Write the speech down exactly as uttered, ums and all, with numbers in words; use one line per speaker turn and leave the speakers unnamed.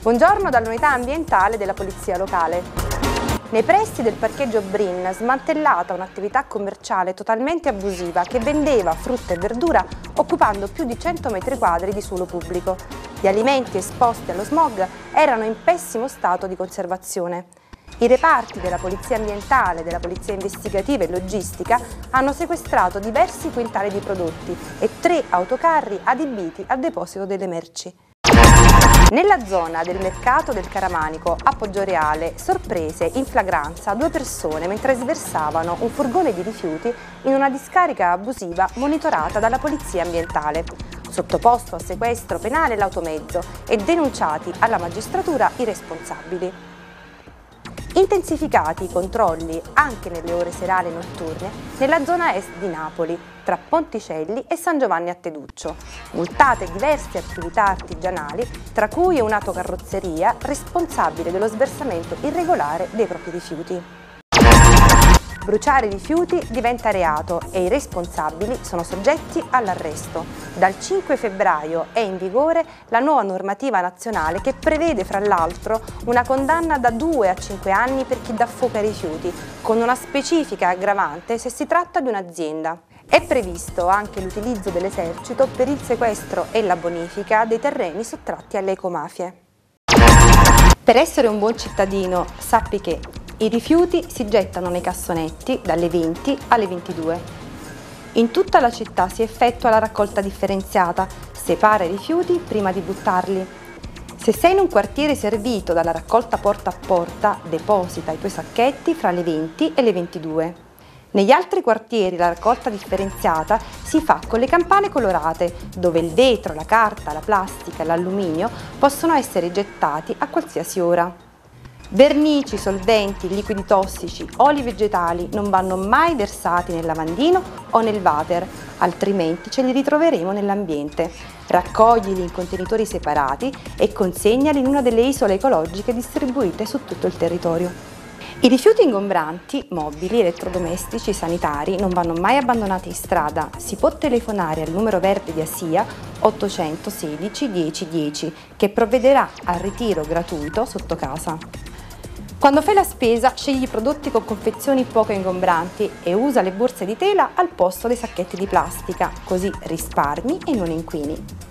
Buongiorno dall'unità ambientale della Polizia Locale. Nei pressi del parcheggio Brin, smantellata un'attività commerciale totalmente abusiva che vendeva frutta e verdura occupando più di cento metri quadri di suolo pubblico. Gli alimenti esposti allo smog erano in pessimo stato di conservazione. I reparti della Polizia Ambientale, della Polizia Investigativa e Logistica hanno sequestrato diversi quintali di prodotti e tre autocarri adibiti al deposito delle merci. Nella zona del mercato del Caramanico a Poggioreale, sorprese in flagranza due persone mentre sversavano un furgone di rifiuti in una discarica abusiva monitorata dalla Polizia Ambientale. Sottoposto a sequestro penale l'automezzo e denunciati alla magistratura i responsabili. Intensificati i controlli anche nelle ore serali e notturne nella zona est di Napoli, tra Ponticelli e San Giovanni a Teduccio. Multate diverse attività artigianali, tra cui un'autocarrozzeria responsabile dello sversamento irregolare dei propri rifiuti. Bruciare rifiuti diventa reato e i responsabili sono soggetti all'arresto. Dal cinque febbraio è in vigore la nuova normativa nazionale che prevede fra l'altro una condanna da due a cinque anni per chi dà fuoco ai rifiuti, con una specifica aggravante se si tratta di un'azienda. È previsto anche l'utilizzo dell'esercito per il sequestro e la bonifica dei terreni sottratti alle ecomafie. Per essere un buon cittadino, sappi che i rifiuti si gettano nei cassonetti dalle venti alle ventidue. In tutta la città si effettua la raccolta differenziata, separa i rifiuti prima di buttarli. Se sei in un quartiere servito dalla raccolta porta a porta, deposita i tuoi sacchetti fra le venti e le ventidue. Negli altri quartieri la raccolta differenziata si fa con le campane colorate, dove il vetro, la carta, la plastica e l'alluminio possono essere gettati a qualsiasi ora. Vernici, solventi, liquidi tossici, oli vegetali non vanno mai versati nel lavandino o nel water, altrimenti ce li ritroveremo nell'ambiente. Raccoglili in contenitori separati e consegnali in una delle isole ecologiche distribuite su tutto il territorio. I rifiuti ingombranti, mobili, elettrodomestici, sanitari non vanno mai abbandonati in strada. Si può telefonare al numero verde di ASIA ottocentosedici dieci dieci che provvederà al ritiro gratuito sotto casa. Quando fai la spesa, scegli prodotti con confezioni poco ingombranti e usa le borse di tela al posto dei sacchetti di plastica, così risparmi e non inquini.